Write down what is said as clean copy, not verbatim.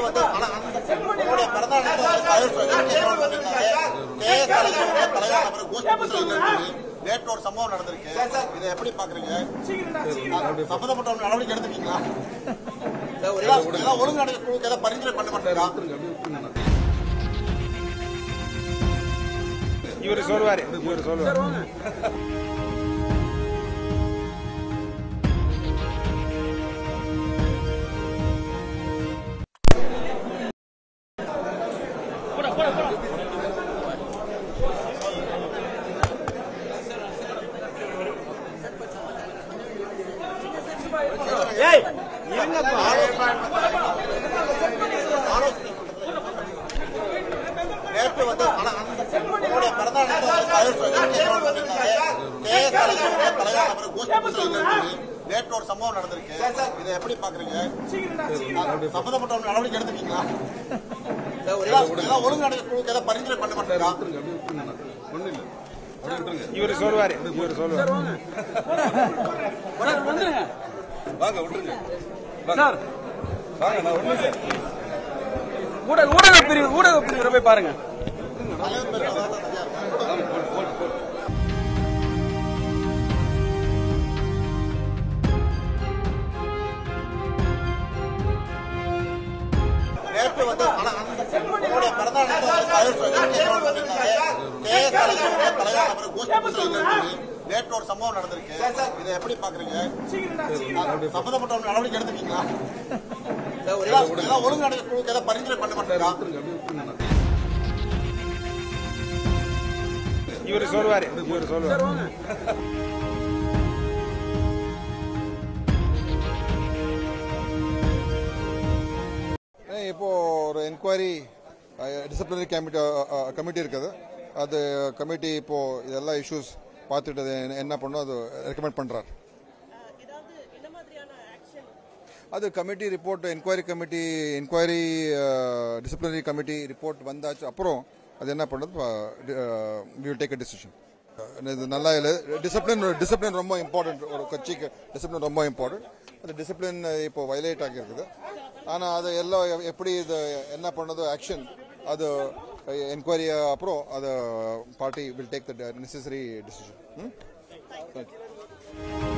நேற்று ஒரு சம்பவம் நடந்திருக்கு. இதை எப்படி பாக்குறீங்க? சம்பந்தப்பட்ட நடவடிக்கை எடுத்துக்கீங்களா? ஒழுங்கு குழுக்கு ஏதாவது பரிந்துரை பண்ண மாட்டேங்கிறா? இவர் சொல்லுவாரு. நேற்று ஒரு சம்பவம் நடந்திருக்கு. இதை எப்படி பாக்குறீங்க? சம்பந்தப்பட்ட நடவடிக்கை எடுத்துக்கீங்களா? ஒழுங்கு குழுக்கு ஏதாவது பரிந்துரை பண்ண மாட்டேங்கிறா? இவர் சொல்லுவாரு. வாங்க விட்டுருங்க சார். ஊடக பிரிவு போய் பாருங்க. நேற்று நேற்று ஒரு சம்பவம் நடந்திருக்கு. இதை எப்படி பாக்குறீங்க? சம்பந்தப்பட்ட நடவடிக்கை எடுத்துக்கீங்களா? ஒழுங்கு குழுக்கு ஏதாவது பரிந்துரை பண்ண மாட்டேங்கிறா? இவர் சொல்லுவாரு. இப்போ ஒரு என்கொயரி டிசிப்ளினரி கமிட்டி இருக்குது. அது கமிட்டி இப்போ இதெல்லாம் இஷ்யூஸ் பார்த்துட்டு என்ன பண்ணும் அது ரெக்கமெண்ட் பண்றாரு. அது committee report enquiry disciplinary committee report வந்தாச்சு. அப்புறம் அது என்ன பண்ணுறது we will take a decision. இது நல்லா இல்லை. டிசிப்ளின் ரொம்ப இம்பார்ட்டன்ட். ஒரு கட்சிக்கு டிசிப்ளின் ரொம்ப இம்பார்ட்டன்ட். அந்த டிசிப்ளின் இப்போ வயலேட் ஆகியிருக்குது. ஆனால் அது எல்லாம் எப்படி இது என்ன பண்ணது ஆக்ஷன் அது என்கொயரி அப்புறம் அது party will take the necessary decision. Thank you.